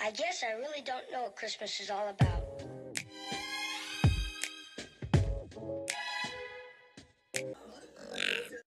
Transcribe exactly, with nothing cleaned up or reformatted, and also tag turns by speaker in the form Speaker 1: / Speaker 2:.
Speaker 1: I guess I really don't know what Christmas is all about.